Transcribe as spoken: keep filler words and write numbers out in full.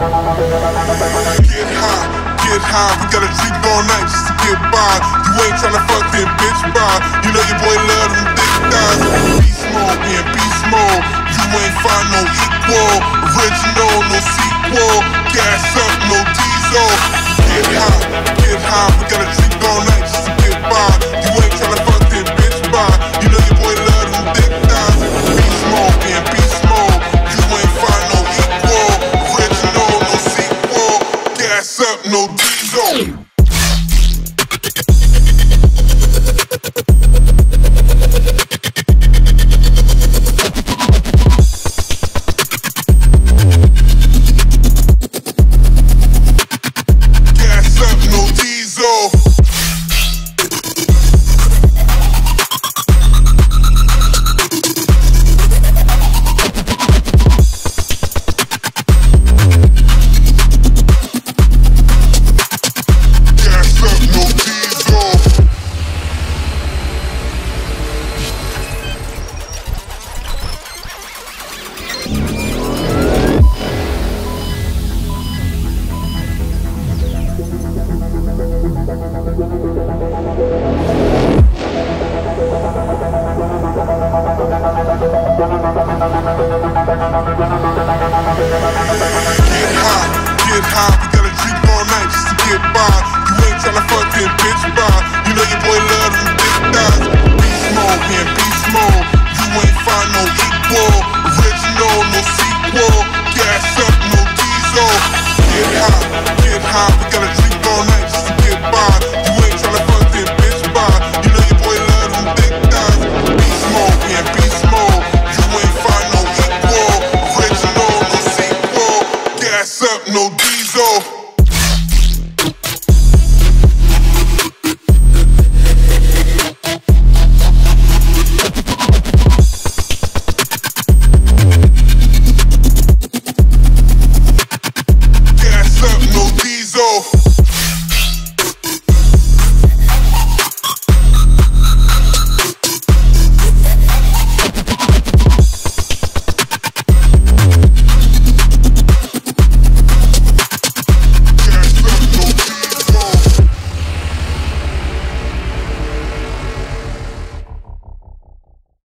Get high, get high, we gotta drink all night just to get by. You ain't tryna fuck then bitch bye. You know your boy love them thick thighs. Beast mode, yeah, beast mode. You ain't find no equal. Original, no sequel. Gas up, no diesel. Get high, get high, we gotta drink all night just to get by. You ain't tryna fuck then bitch bye. You know your boy love them thick thighs. Beast mode, yeah, beast mode. You ain't find no equal. Original, no sequel. Gas up, no diesel. Get high, we gotta drink all night just to get by. You ain't tryna fuck then bitch bye. You know your boy love them thick thighs. Beast mode, yeah, beast mode. You ain't find no equal. Original, no sequel. Gas up, no diesel. Get high, get high, we gotta drink